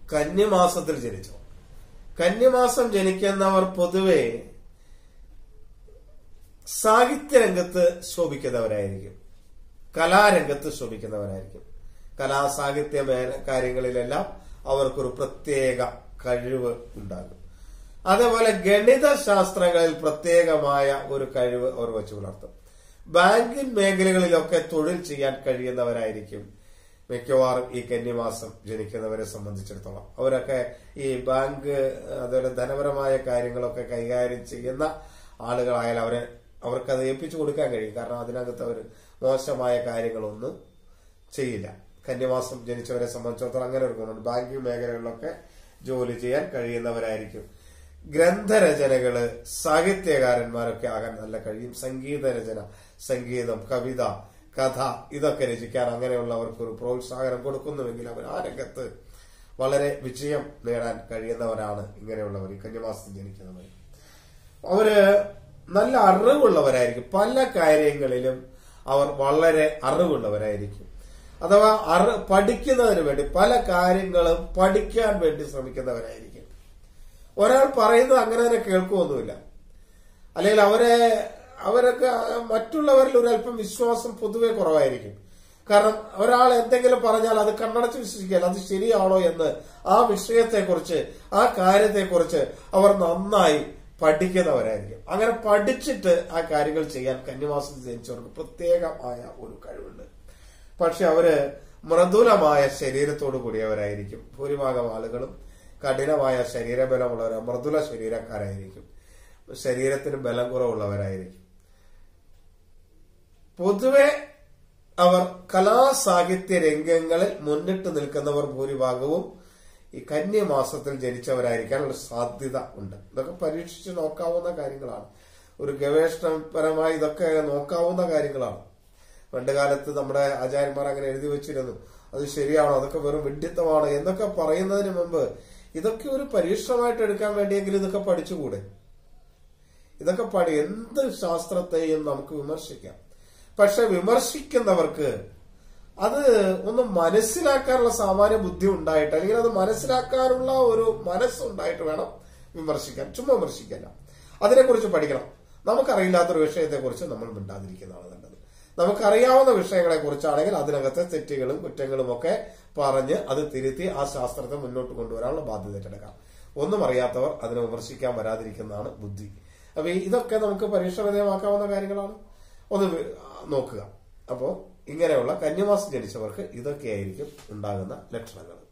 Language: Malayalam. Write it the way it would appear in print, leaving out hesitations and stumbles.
കന്നിമാസത്തിൽ ജനിച്ചു. കന്നിമാസം ജനിക്കുന്നവർ പൊതുവെ സാഹിത്യരംഗത്ത് ശോഭിക്കുന്നവരായിരിക്കും, കലാരംഗത്ത് ശോഭിക്കുന്നവരായിരിക്കും. കലാസാഹിത്യ കാര്യങ്ങളിലെല്ലാം അവർക്കൊരു പ്രത്യേക കഴിവ് ഉണ്ടാകും. അതേപോലെ ഗണിത ശാസ്ത്രങ്ങളിൽ പ്രത്യേകമായ ഒരു കഴിവ് അവർ വെച്ചു പുലർത്തും. ബാങ്കിങ് മേഖലകളിലൊക്കെ തൊഴിൽ ചെയ്യാൻ കഴിയുന്നവരായിരിക്കും മിക്കവാറും ഈ കന്നിമാസം ജനിക്കുന്നവരെ സംബന്ധിച്ചിടത്തോളം. അവരൊക്കെ ഈ ബാങ്ക് അതുപോലെ ധനപരമായ കാര്യങ്ങളൊക്കെ കൈകാര്യം ചെയ്യുന്ന ആളുകളായാൽ അവർക്കത് ഏൽപ്പിച്ചു കൊടുക്കാൻ കഴിയും. കാരണം അതിനകത്ത് അവർ മോശമായ കാര്യങ്ങളൊന്നും ചെയ്യില്ല. കന്യമാസം ജനിച്ചവരെ സംബന്ധിച്ചിടത്തോളം അങ്ങനെ ഒരു ഗുണമുണ്ട്. ബാങ്കിങ് മേഖലകളിലൊക്കെ ജോലി ചെയ്യാൻ കഴിയുന്നവരായിരിക്കും. ഗ്രന്ഥരചനകള്, സാഹിത്യകാരന്മാരൊക്കെ ആകാൻ നല്ല കഴിയും. സംഗീത രചന, സംഗീതം, കവിത, കഥ ഇതൊക്കെ രചിക്കാൻ അങ്ങനെയുള്ളവർക്കൊരു പ്രോത്സാഹനം കൊടുക്കുന്നുവെങ്കിൽ അവർ ആ രംഗത്ത് വളരെ വിജയം നേടാൻ കഴിയുന്നവരാണ് ഇങ്ങനെയുള്ളവർ, ഈ കന്യമാസത്തിൽ ജനിക്കുന്നവർ. അവര് നല്ല അറിവുള്ളവരായിരിക്കും. പല കാര്യങ്ങളിലും അവർ വളരെ അറിവുള്ളവരായിരിക്കും. അഥവാ പഠിക്കുന്നതിന് വേണ്ടി പല കാര്യങ്ങളും പഠിക്കാൻ വേണ്ടി ശ്രമിക്കുന്നവരായിരിക്കും. ഒരാൾ പറയുന്നത് അങ്ങനെ തന്നെ കേൾക്കുമൊന്നുമില്ല. അല്ലെങ്കിൽ അവരൊക്കെ മറ്റുള്ളവരിൽ ഒരല്പം വിശ്വാസം പൊതുവെ കുറവായിരിക്കും. കാരണം ഒരാൾ എന്തെങ്കിലും പറഞ്ഞാൽ അത് കണ്ണടച്ച് വിശ്വസിക്കാൻ അത് ശരിയാണോ എന്ന് ആ വിഷയത്തെക്കുറിച്ച് ആ കാര്യത്തെക്കുറിച്ച് അവർ നന്നായി പഠിക്കുന്നവരായിരിക്കും. അങ്ങനെ പഠിച്ചിട്ട് ആ കാര്യങ്ങൾ ചെയ്യാൻ കന്യമാസത്തിൽ ജനിച്ചവർക്ക് പ്രത്യേകമായ ഒരു കഴിവുണ്ട്. പക്ഷെ അവര് മൃദുലമായ ശരീരത്തോടു കൂടിയവരായിരിക്കും. ഭൂരിഭാഗം ആളുകളും കഠിനമായ ശരീരബലമുള്ളവർ, മൃദുല ശരീരക്കാരായിരിക്കും. ശരീരത്തിന് ബലം കുറവുള്ളവരായിരിക്കും. പൊതുവെ അവർ കലാസാഹിത്യ രംഗങ്ങളിൽ മുന്നിട്ട് നിൽക്കുന്നവർ ഭൂരിഭാഗവും ഈ കന്യമാസത്തിൽ ജനിച്ചവരായിരിക്കാനുള്ള സാധ്യത ഉണ്ട്. ഇതൊക്കെ പരീക്ഷിച്ച് നോക്കാവുന്ന കാര്യങ്ങളാണ്. ഒരു ഗവേഷണപരമായി ഇതൊക്കെ നോക്കാവുന്ന കാര്യങ്ങളാണ്. പണ്ട് കാലത്ത് നമ്മുടെ ആചാര്യന്മാർ അങ്ങനെ എഴുതി വെച്ചിരുന്നു. അത് ശരിയാണോ, അതൊക്കെ വെറും വിഡ്ഢിത്തമാണോ എന്നൊക്കെ പറയുന്നതിന് മുമ്പ് ഇതൊക്കെ ഒരു പരീക്ഷണമായിട്ട് എടുക്കാൻ വേണ്ടിയെങ്കിലും ഇതൊക്കെ പഠിച്ചുകൂടെ? ഇതൊക്കെ എന്ത് ശാസ്ത്രത്തെയും നമുക്ക് വിമർശിക്കാം. പക്ഷെ വിമർശിക്കുന്നവർക്ക് അത് ഒന്ന് മനസ്സിലാക്കാനുള്ള സാമാന്യ ബുദ്ധി ഉണ്ടായിട്ട്, അല്ലെങ്കിൽ അത് മനസ്സിലാക്കാനുള്ള ഒരു മനസ്സുണ്ടായിട്ട് വേണം വിമർശിക്കാൻ. ചുമ്മാ വിമർശിക്കല്ല, അതിനെക്കുറിച്ച് പഠിക്കണം. നമുക്കറിയില്ലാത്തൊരു വിഷയത്തെക്കുറിച്ച് നമ്മൾ മിണ്ടാതിരിക്കുന്നതാണ് നല്ലത്. നമുക്കറിയാവുന്ന വിഷയങ്ങളെ കുറിച്ചാണെങ്കിൽ അതിനകത്തെ തെറ്റുകളും കുറ്റങ്ങളും ഒക്കെ പറഞ്ഞ് അത് തിരുത്തി ആ ശാസ്ത്രത്തെ മുന്നോട്ട് കൊണ്ടുവരാനുള്ള ബാധ്യത ഏറ്റെടുക്കാം. ഒന്നും അറിയാത്തവർ അതിനെ വിമർശിക്കാൻ വരാതിരിക്കുന്നതാണ് ബുദ്ധി. അപ്പൊ ഇതൊക്കെ നമുക്ക് പരീക്ഷ വിധേയമാക്കാവുന്ന കാര്യങ്ങളാണ്. ഒന്ന് നോക്കുക. അപ്പോ ഇങ്ങനെയുള്ള കന്യമാസം ജനിച്ചവർക്ക് ഇതൊക്കെയായിരിക്കും ഉണ്ടാകുന്ന ലക്ഷണങ്ങൾ.